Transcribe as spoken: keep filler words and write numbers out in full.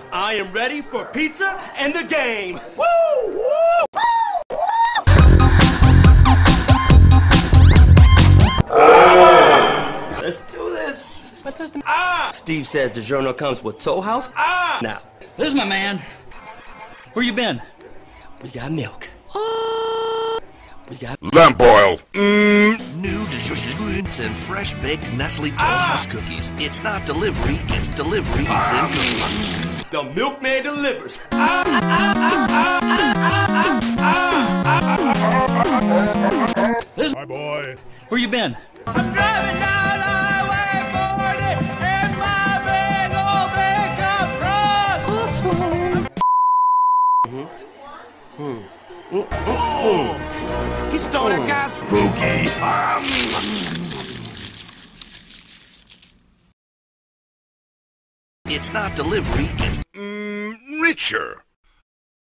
I am ready for pizza and the game. Woo! Woo! Let's do this. What's with the Ah! Steve says DiGioroigid comes with Toll House. Ah! Now, There's my man. Where you been? we got milk. We got Lamp oil. Mmm. New DiGioroigid and fresh baked Nestle Toll Ah! House cookies. It's not delivery, it's delivery, it's in cookies. the milkman delivers. There's My boy. Where you been? I'm driving down Highway forty in my big old pickup truck. He stole that guy's Cookie. It's not delivery, it's Mmm. Richer.